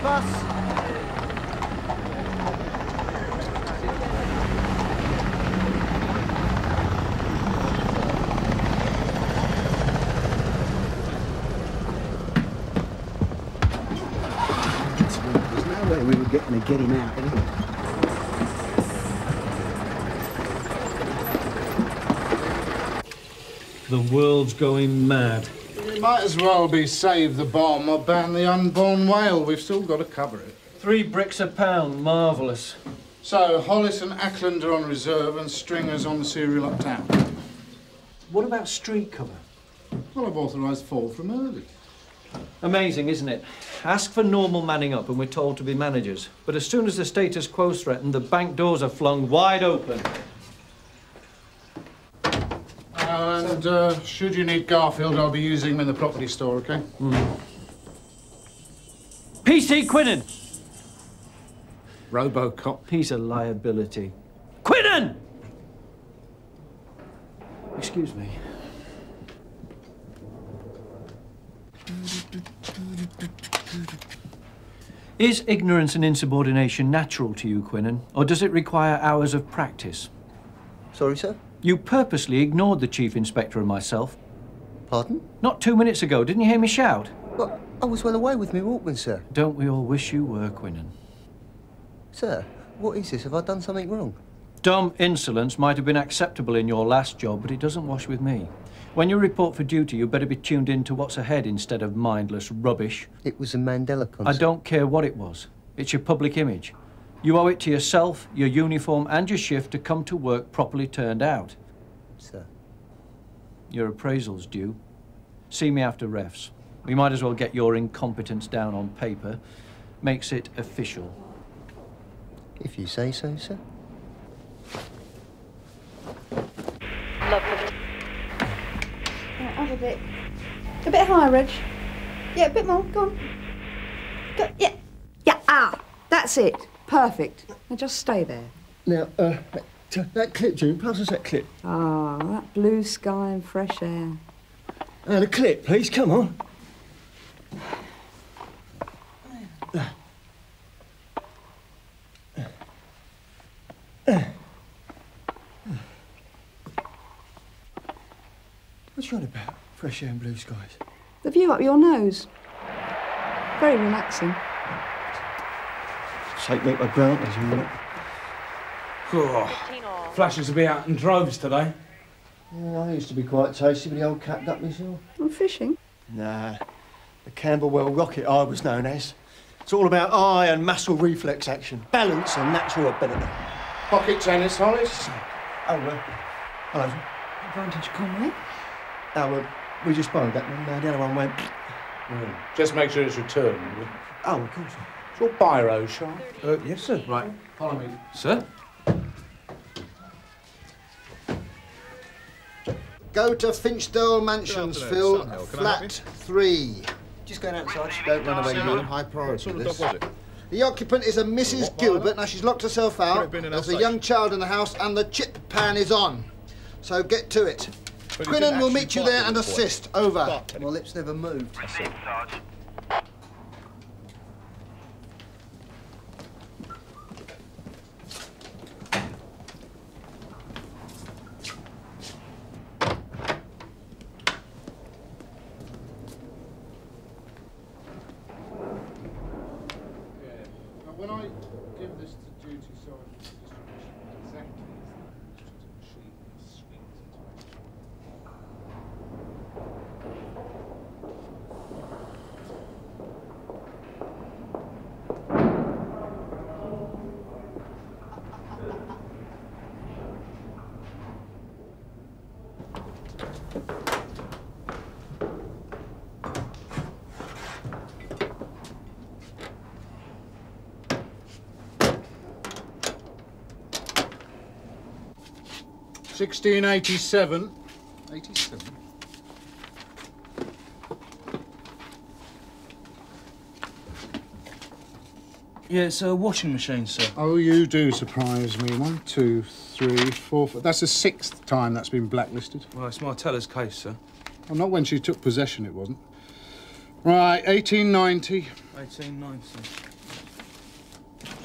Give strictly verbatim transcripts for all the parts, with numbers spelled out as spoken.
bus. We were getting to get him out, anyway. The world's going mad. It might as well be save the bomb or ban the unborn whale. We've still got to cover it. Three bricks a pound, marvellous. So, Hollis and Ackland are on reserve and Stringer's on the serial uptown. What about street cover? Well, I've authorised fall from early. Amazing, isn't it? Ask for normal manning up and we're told to be managers. But as soon as the status quo's threatened, the bank doors are flung wide open. Uh, and uh, should you need Garfield, I'll be using him in the property store, OK? Mm. P C Quinnan! Robocop. He's a liability. Quinnan! Excuse me. Is ignorance and insubordination natural to you, Quinnan, or does it require hours of practice? Sorry, sir? You purposely ignored the Chief Inspector and myself. Pardon? Not two minutes ago. Didn't you hear me shout? Well, I was well away with me Walkman, sir. Don't we all wish you were, Quinnan? Sir, what is this? Have I done something wrong? Dumb insolence might have been acceptable in your last job, but it doesn't wash with me. When you report for duty, you better be tuned in to what's ahead instead of mindless rubbish. It was a Mandela concert. I don't care what it was. It's your public image. You owe it to yourself, your uniform and your shift to come to work properly turned out. Sir. Your appraisal's due. See me after refs. We might as well get your incompetence down on paper. Makes it official. If you say so, sir. Have a bit. A bit higher, Reg. Yeah, a bit more. Go on. Go, yeah. Yeah, ah. That's it. Perfect. Now just stay there. Now, uh, that, that clip, June, pass us that clip. Ah, that blue sky and fresh air. And a clip, please, come on. What's you on about? Fresh air and blue skies? The view up your nose. Very relaxing. Take me for granted, you know. Oh, flashes will be out in droves today. Yeah, I used to be quite tasty with the old cat duck myself. I'm fishing. Nah, the Camberwell rocket I was known as. It's all about eye and muscle reflex action, balance and natural ability. Pocket tennis, Hollis. Oh, uh, hello. Advantage Conway. Oh, uh, we just borrowed that one. Uh, the other one went... Mm. Just make sure it's returned, will you? Oh, of course. Is your biro sharp? Uh, yes, sir. Right, follow me. Sir? Go to Finchdale Mansions, Phil, flat three. Just going outside. Don't run away, you. High priority, What this. sort of dog was it? The occupant is a Missus Gilbert. Now, she's locked herself out. There's a young child in the house, and the chip pan is on. So get to it. Quinnan will meet you there and assist. Over. My lips never moved. When I give this to duty sergeant distribution, exactly as that, it's just a machine that swings into action. sixteen eighty-seven. eighty-seven. Yeah, it's a washing machine, sir. Oh, you do surprise me. One, two, three, four, four. That's the sixth time that's been blacklisted. Well, it's my teller's case, sir. Well, not when she took possession, it wasn't. Right, eighteen ninety. eighteen ninety.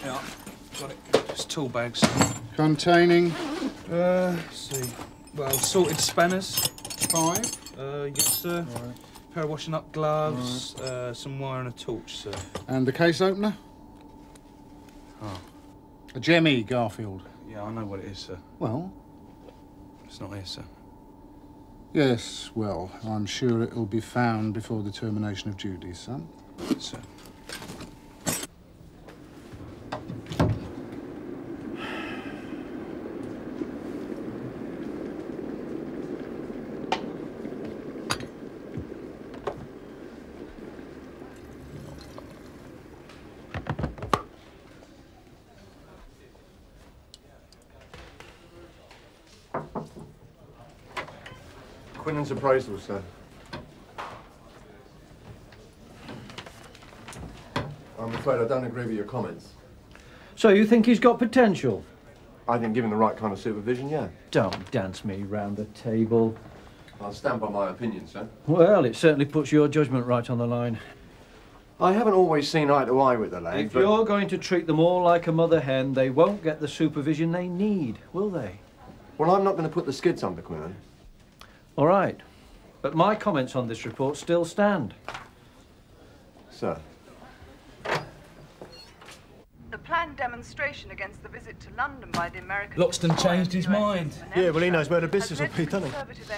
Yeah, got it. Just tool bags. Containing? Uh, let's see. Well, sorted spanners. Five. Uh, yes, sir. Right. Pair of washing up gloves, right. uh, some wire and a torch, sir. And the case opener? Oh. A Jemmy, Garfield. Yeah, I know what it is, sir. Well? It's not here, sir. Yes, well, I'm sure it'll be found before the termination of duty, son. Yes, sir. Quinnan's appraisal, sir. I'm afraid I don't agree with your comments. So you think he's got potential? I think given the right kind of supervision, yeah. Don't dance me round the table. I'll stand by my opinion, sir. Well, it certainly puts your judgment right on the line. I haven't always seen eye to eye with the lad, If but... you're going to treat them all like a mother hen, they won't get the supervision they need, will they? Well, I'm not going to put the skids under Quinnan. All right. But my comments on this report still stand. Sir. The planned demonstration against the visit to London by the American... Loxton changed his mind. Yeah, well, he knows where the business will be, doesn't he?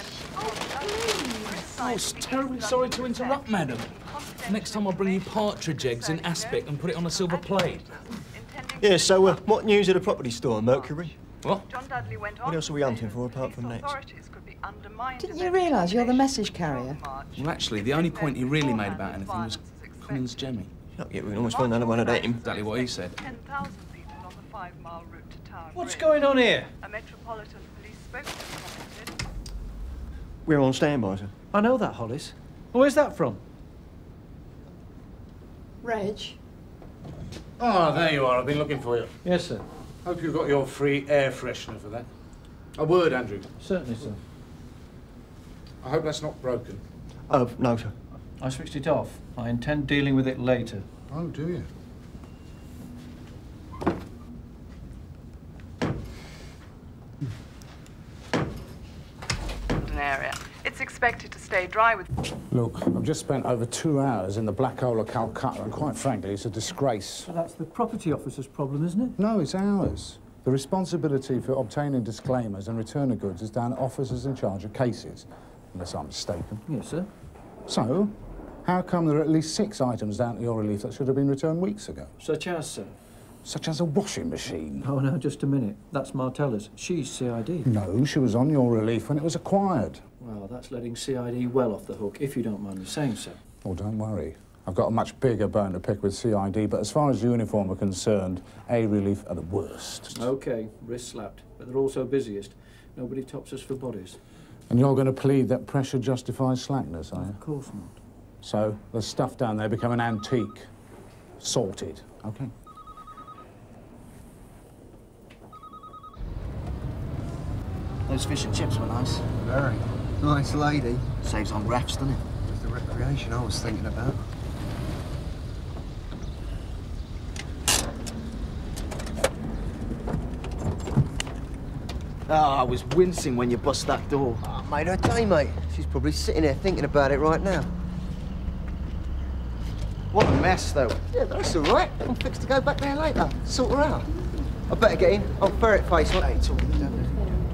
I was terribly sorry to interrupt, madam. Next time I'll bring you partridge eggs in aspic and put it on a silver plate. Yeah, so uh, what news at the property store, Mercury? What? John Dudley went on What else are we hunting for apart from that? Didn't you realise you're the message carrier? Well, actually, the only point he really made about anything was Quinnan's Jemmy. Not yet, we can almost find another one of them. Exactly what he said. ten thousand people on the five-mile route to Tower What's Bridge. going on here? A Metropolitan Police spokesman commented. We're on standby, sir. I know that, Hollis. Where's that from? Reg. Oh, there you are. I've been looking for you. Yes, sir. Hope you got your free air freshener for that. A word, Andrew. Certainly, sir. I hope that's not broken. Oh, no, sir. I switched it off. I intend dealing with it later. Oh, do you? An area. It's expected to stay dry with... Look, I've just spent over two hours in the black hole of Calcutta, and quite frankly, it's a disgrace. Well, that's the property officer's problem, isn't it? No, it's ours. The responsibility for obtaining disclaimers and return of goods is down to officers in charge of cases, unless I'm mistaken. Yes, sir. So, how come there are at least six items down to your relief that should have been returned weeks ago? Such as, sir? Such as a washing machine. Oh, no, just a minute. That's Martella's. She's C I D. No, she was on your relief when it was acquired. Well, that's letting C I D well off the hook, if you don't mind me saying so. Oh, don't worry. I've got a much bigger bone to pick with C I D, but as far as uniform are concerned, A Relief are the worst. OK, wrist slapped. But they're also busiest. Nobody tops us for bodies. And you're going to plead that pressure justifies slackness, are you? Of course not. So, the stuff down there become an antique. Sorted, OK? Those fish and chips were nice. Very. Nice lady. Saves on refs, doesn't it? It's the recreation I was thinking about. Oh, I was wincing when you bust that door. Oh, made her day, mate. She's probably sitting there thinking about it right now. What a mess, though. Yeah, that's all right. I'm fixed to go back there later. Sort her out. I better get in. I'll ferret face. Hey, talking to them.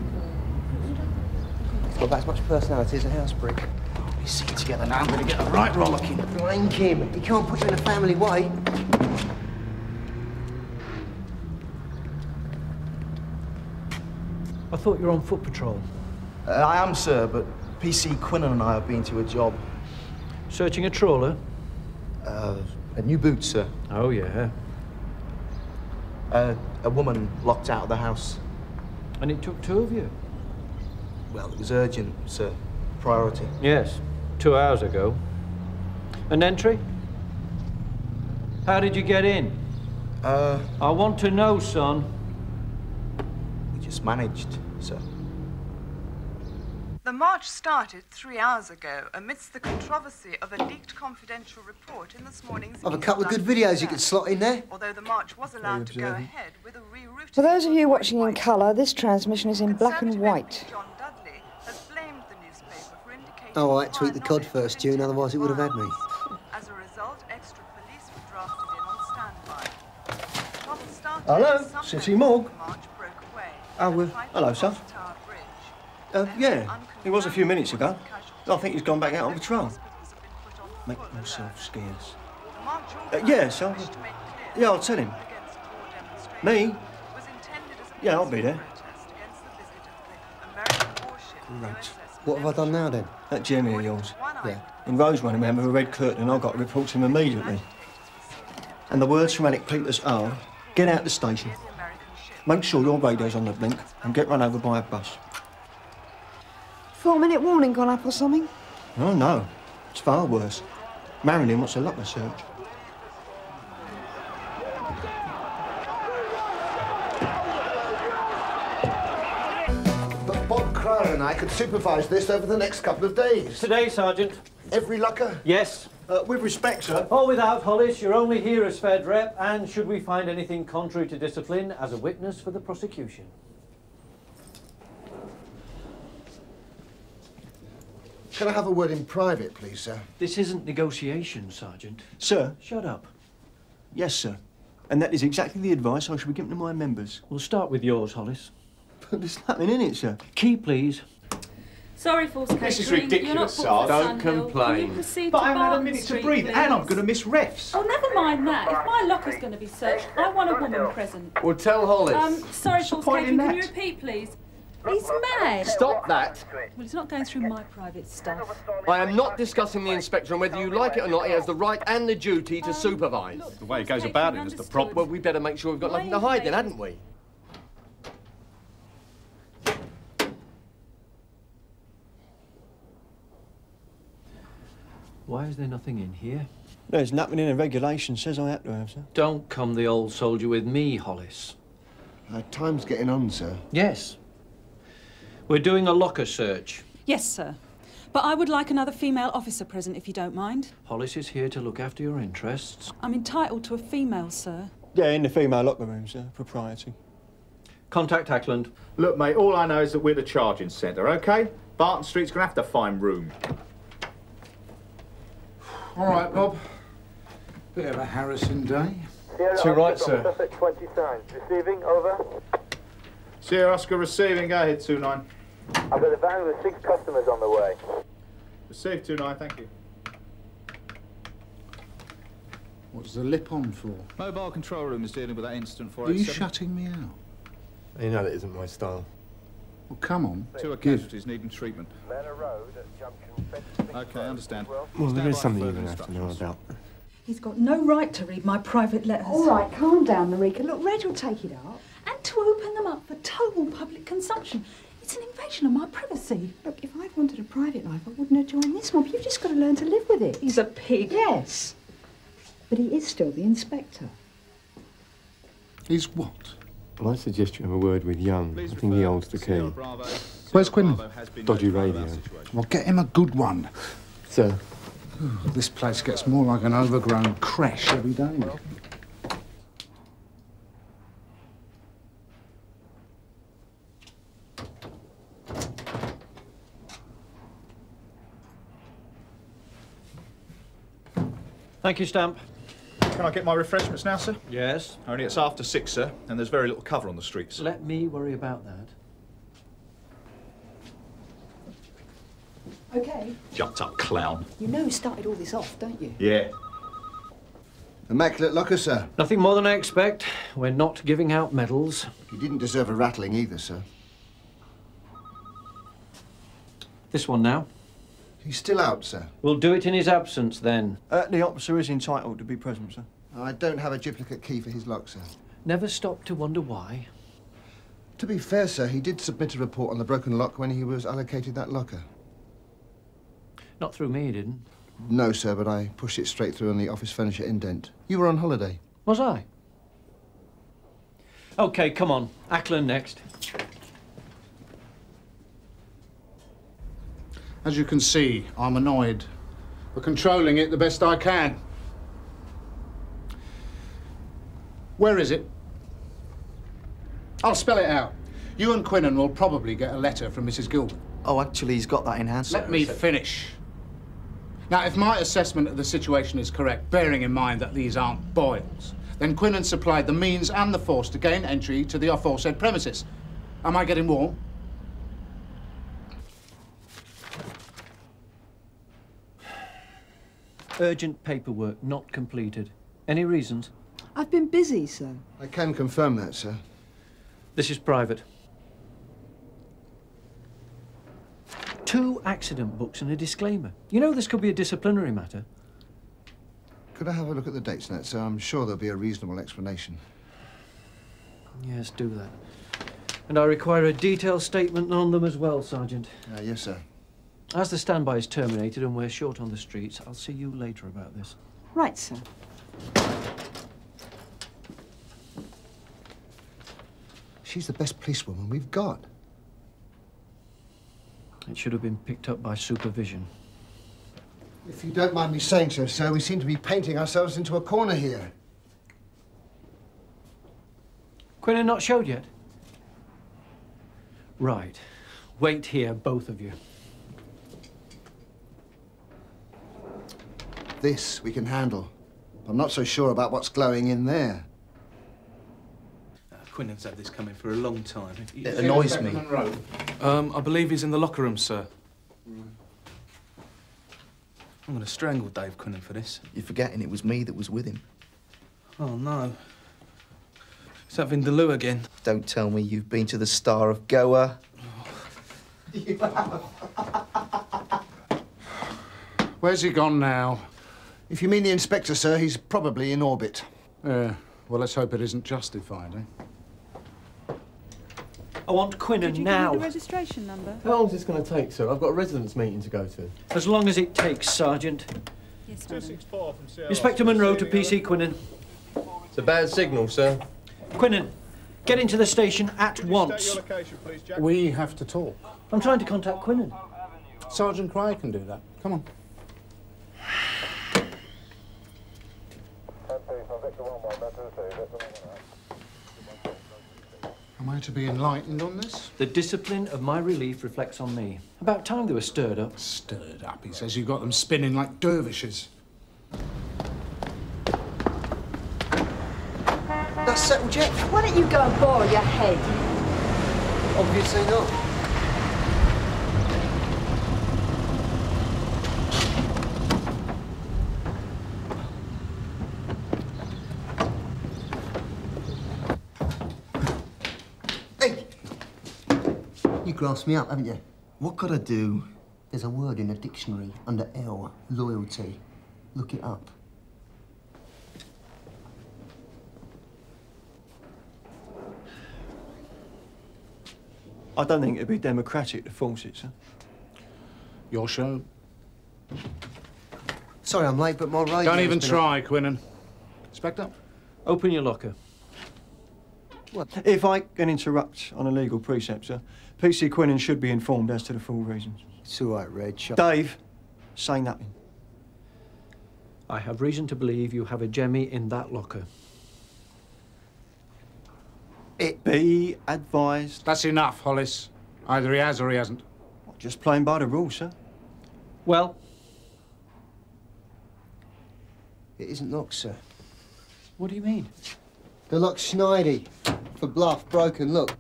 He's got about as much personality as a house brick. Oh, we're sitting together now. I'm going to get a right rollicking. Blank him. He can't put you in a family way. I thought you were on foot patrol. Uh, I am, sir, but P C Quinnan and I have been to a job. Searching a trawler? Uh, a new boot, sir. Oh, yeah. Uh, a woman locked out of the house. And it took two of you? Well, it was urgent, sir. Priority. Yes, two hours ago. An entry? How did you get in? Uh... I want to know, son. We just managed, sir. The The march started three hours ago amidst the controversy of a leaked confidential report in this morning's... I've a couple of good videos you could slot in there. Although the march was allowed to go ahead with a rerouting... For those of you watching in colour, this transmission is in black and white. John Dudley has blamed the newspaper for indicating... Oh, I had to eat the cod first, June, otherwise it would have had me. As a result, extra police were drafted in on standby. Shots started Hello, some City members Morgue. of the march broke away Oh, well, and tried to hello, sir. cross Tower Bridge. Uh, yeah, he was a few minutes ago. I think he's gone back out on patrol. Make yourself scarce. Uh, yeah, so... Yeah, I'll tell him. Me? Yeah, I'll be there. Great. What have I done now, then? That Jimmy of yours. Yeah. In Rose running around with a red curtain and I got to report to him immediately. And the words from Alec Peters are, get out the station, make sure your radio's on the blink and get run over by a bus. Four-minute warning gone up or something? Oh, no. It's far worse. Marilyn wants a locker search. But Bob Cryer and I could supervise this over the next couple of days. Today, Sergeant. Every locker? Yes. Uh, with respect, sir. Or without, Hollis, you're only here as Fed Rep, and should we find anything contrary to discipline, as a witness for the prosecution. Can I have a word in private, please, sir? This isn't negotiation, Sergeant. Sir? Shut up. Yes, sir. And that is exactly the advice I shall be giving to my members. We'll start with yours, Hollis. But there's nothing in it, sir. Key, please. Sorry, false catering. This is ridiculous, Sarge. Don't complain. But I haven't had a minute to breathe, and I'm going to miss refs. Oh, never mind that. If my locker's going to be searched, I want a woman present. Well, tell Hollis. Um, sorry, false catering. Can you that? repeat, please? He's mad. Stop that. Well, he's not going through my private stuff. I am not discussing the inspector, and whether you like it or not, he has the right and the duty to supervise. Look, The way he goes about it is the problem. Well, we better make sure we've got nothing to hide then, hadn't we? Why is there nothing in here? There's nothing in the regulation says I have to have, sir. Don't come the old soldier with me, Hollis. Uh, time's getting on, sir. Yes. We're doing a locker search. Yes, sir. But I would like another female officer present, if you don't mind. Hollis is here to look after your interests. I'm entitled to a female, sir. Yeah, in the female locker room, sir. Propriety. Contact Ackland. Look, mate, all I know is that we're the charging centre, OK? Barton Street's going to have to find room. All right, Bob. Bit of a harassing day. Too right, sir. twenty signs. Receiving, over. Sierra Oscar receiving, go ahead, two nine. I've got a van with six customers on the way. Receive, two nine, thank you. What's the lip on for? Mobile control room is dealing with that incident for Are you shutting me out? You know that isn't my style. Well, come on. Two are Give. casualties needing treatment. Manor Road at junction. OK, I understand. Well, there is something you're going to have to know about. He's got no right to read my private letters. All right, calm down, Marika. Look, Reg will take it up. And to open them up for total public consumption. It's an invasion of my privacy. Look, if I'd wanted a private life, I wouldn't have joined this mob. You've just got to learn to live with it. He's a pig. Yes. But he is still the inspector. He's what? Well, I suggest you have a word with Young. I think he holds the key. Where's Quinnan? Dodgy radio. Well, get him a good one. Sir. This place gets more like an overgrown crash every day. Thank you, Stamp. Can I get my refreshments now, sir? Yes. Only it's after six, sir, and there's very little cover on the streets. Let me worry about that. OK. Jumped up clown. You know who started all this off, don't you? Yeah. Immaculate locker, sir. Nothing more than I expect. We're not giving out medals. You didn't deserve a rattling either, sir. This one now. He's still out, sir. We'll do it in his absence, then. Uh, the officer is entitled to be present, sir. I don't have a duplicate key for his lock, sir. Never stop to wonder why. To be fair, sir, he did submit a report on the broken lock when he was allocated that locker. Not through me, he didn't. No, sir, but I pushed it straight through on the office furniture indent. You were on holiday. Was I? OK, come on. Ackland next. As you can see, I'm annoyed, but controlling it the best I can. Where is it? I'll spell it out. You and Quinnan will probably get a letter from Missus Gilbert. Oh, actually, he's got that in hand, sir. Let me finish. Now, if my assessment of the situation is correct, bearing in mind that these aren't boils, then Quinnan supplied the means and the force to gain entry to the aforesaid premises. Am I getting warm? Urgent paperwork not completed. Any reasons? I've been busy, sir. I can confirm that, sir. This is private. Two accident books and a disclaimer. You know this could be a disciplinary matter. Could I have a look at the dates, Nat, sir? I'm sure there'll be a reasonable explanation. Yes, do that. And I require a detailed statement on them as well, Sergeant. Uh, yes, sir. As the standby is terminated and we're short on the streets, I'll see you later about this. Right, sir. She's the best policewoman we've got. It should have been picked up by supervision. If you don't mind me saying so, sir, we seem to be painting ourselves into a corner here. Quinnan not showed yet? Right. Wait here, both of you. This we can handle. I'm not so sure about what's glowing in there. Uh, Quinnan's had this coming for a long time. It annoys me. Monroe? Um, I believe he's in the locker room, sir. Mm. I'm going to strangle Dave Quinnan for this. You're forgetting it was me that was with him. Oh, no. Is that Vindaloo again? Don't tell me you've been to the Star of Goa. Where's he gone now? If you mean the inspector, sir, he's probably in orbit. Yeah, well, let's hope it isn't justified, eh? I want Quinnan Did you now. give me the registration number? How long is this going to take, sir? I've got a residents' meeting to go to. As long as it takes, Sergeant. Yes, two six four from C L R. Inspector Monroe to P C Quinnan. It's a bad signal, sir. Quinnan, get into the station at once. State your location, please, Jack. We have to talk. I'm trying to contact Quinnan. Sergeant Cry can do that. Come on. Am I to be enlightened on this? The discipline of my relief reflects on me. About time they were stirred up. Stirred up, he says. You got them spinning like dervishes. That's settled, Jack. Why don't you go and boil your head? Obviously not. Hey! You grasped me up, haven't you? What could I do? There's a word in a dictionary under L, loyalty. Look it up. I don't think it'd be democratic to force it, sir. Your show? Sorry I'm late, but my radio... Don't even try, Quinnan. Inspector? Open your locker. What? If I can interrupt on a legal precept, sir, P C Quinnan should be informed as to the full reasons. It's all right, Red. Shut Dave, say nothing. I have reason to believe you have a jemmy in that locker. It be advised. That's enough, Hollis. Either he has or he hasn't. Just playing by the rules, sir. Well? It isn't locked, sir. What do you mean? The lock's snidey. For bluff, broken, look.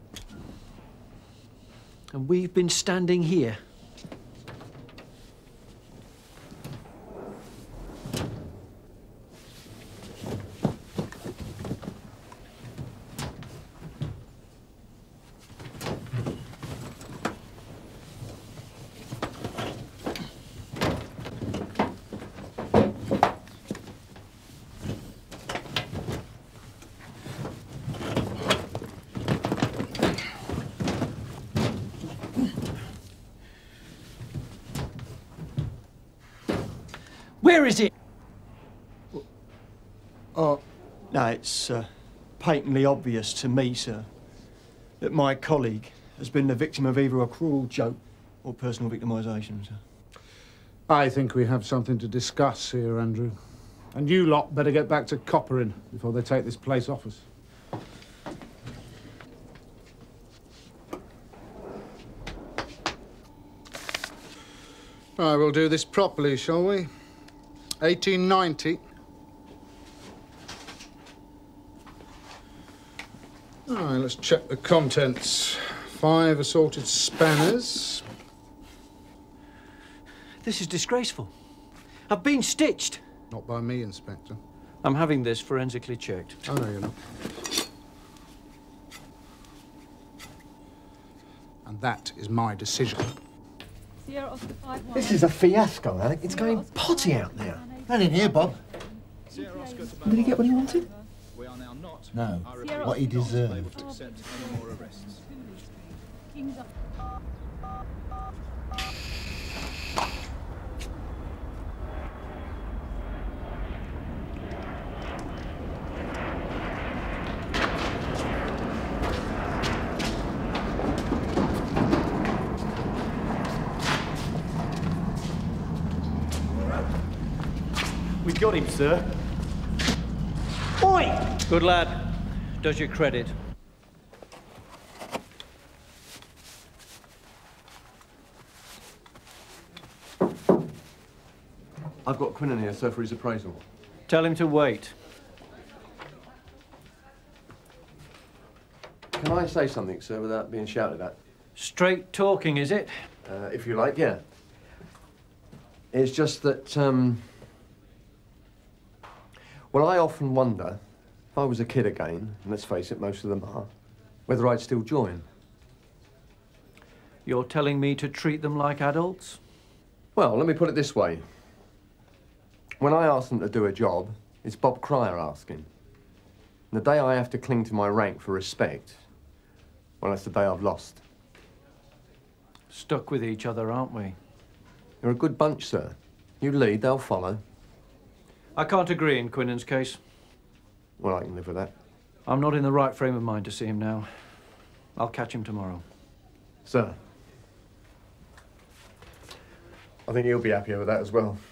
And we've been standing here. Where is it? Oh, no, it's uh, patently obvious to me, sir, that my colleague has been the victim of either a cruel joke or personal victimisation, sir. I think we have something to discuss here, Andrew. And you lot better get back to coppering before they take this place off us. Right, we'll do this properly, shall we? eighteen ninety. All right, let's check the contents. Five assorted spanners. This is disgraceful. I've been stitched. Not by me, Inspector. I'm having this forensically checked. Oh, no, you're not. And that is my decision. This is a fiasco, Alec. It's going potty out there. Not in here, Bob. Did he get what he wanted? No, what he deserved. We got him, sir. Oi! Good lad. Does your credit. I've got Quinnan here, sir, for his appraisal. Tell him to wait. Can I say something, sir, without being shouted at? Straight talking, is it? Uh, if you like, yeah. It's just that, um... well, I often wonder, if I was a kid again, and let's face it, most of them are, whether I'd still join. You're telling me to treat them like adults? Well, let me put it this way. When I ask them to do a job, it's Bob Cryer asking. And the day I have to cling to my rank for respect, well, that's the day I've lost. Stuck with each other, aren't we? You're a good bunch, sir. You lead, they'll follow. I can't agree in Quinnan's case. Well, I can live with that. I'm not in the right frame of mind to see him now. I'll catch him tomorrow. Sir, I think he'll be happier with that as well.